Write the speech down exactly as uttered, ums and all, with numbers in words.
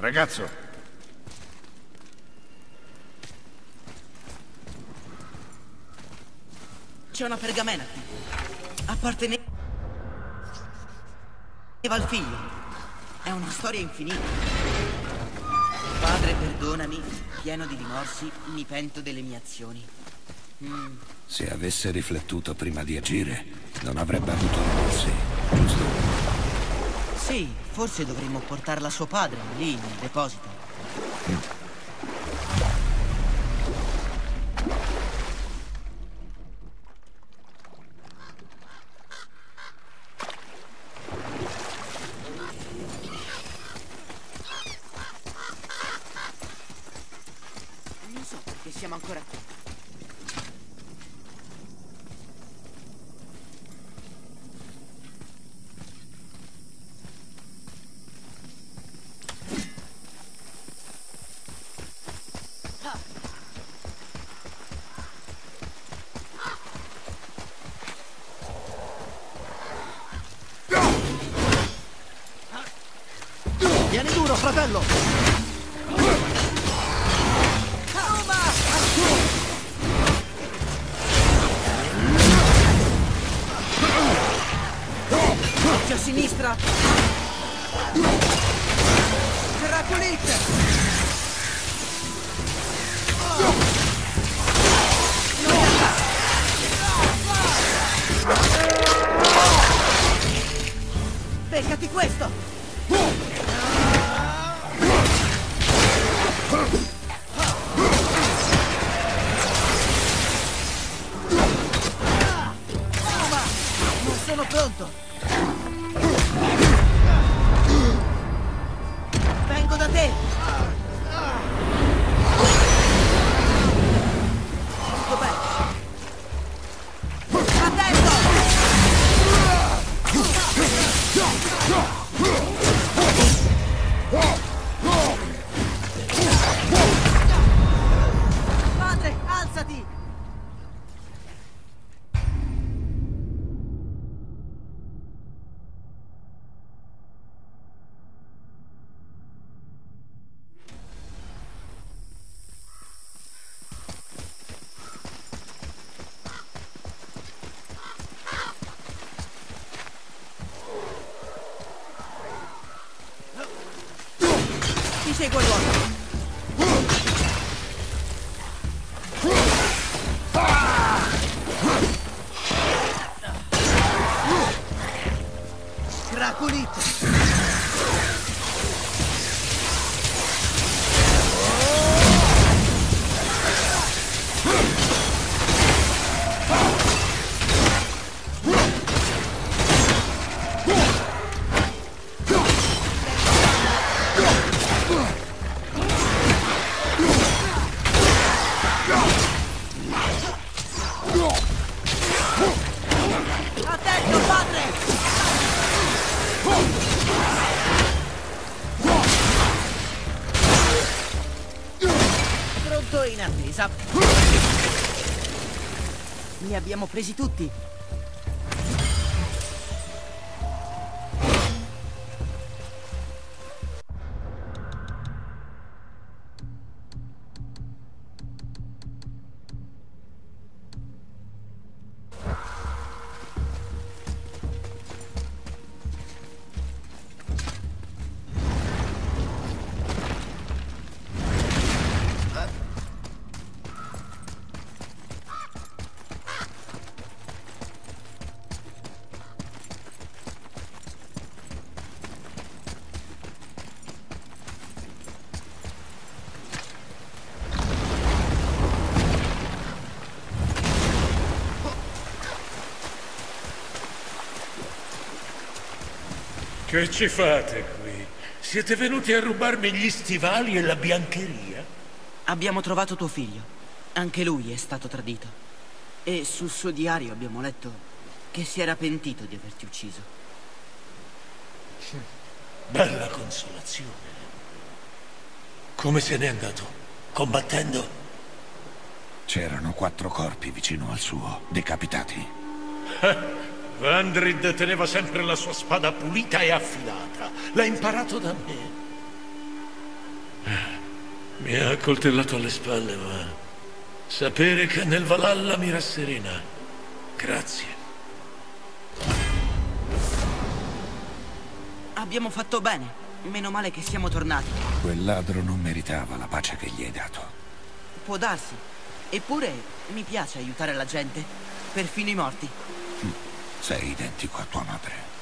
Ragazzo. C'è una pergamena qui. Apparteneva al figlio. È una storia infinita. Padre, perdonami, pieno di rimorsi, mi pento delle mie azioni. Mm. Se avesse riflettuto prima di agire, non avrebbe avuto rimorsi, giusto? Sì, forse dovremmo portarla a suo padre, lì nel deposito. Mm. Non so perché siamo ancora qui. Vieni duro, fratello! Occhio a sinistra! Draculite! Beccati questo! Non sono pronto! Vengo da te! Tutto bene! Attento! Padre, alzati! Ti seguo l'uomo! Draculite! Attento, padre! Pronto in attesa. Li abbiamo presi tutti. Che ci fate qui? Siete venuti a rubarmi gli stivali e la biancheria? Abbiamo trovato tuo figlio. Anche lui è stato tradito. E sul suo diario abbiamo letto che si era pentito di averti ucciso. Bella consolazione. Come se n'è andato? Combattendo? C'erano quattro corpi vicino al suo, decapitati. Vandrid teneva sempre la sua spada pulita e affilata. L'ha imparato da me. Mi ha accoltellato alle spalle, ma sapere che nel Valhalla mi rasserena. Grazie. Abbiamo fatto bene. Meno male che siamo tornati. Quel ladro non meritava la pace che gli hai dato. Può darsi. Eppure mi piace aiutare la gente. Perfino i morti. Sei identico a tua madre.